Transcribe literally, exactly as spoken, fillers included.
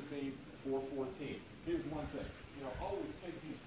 Josephine four fourteen. Here's one thing, you know, always take these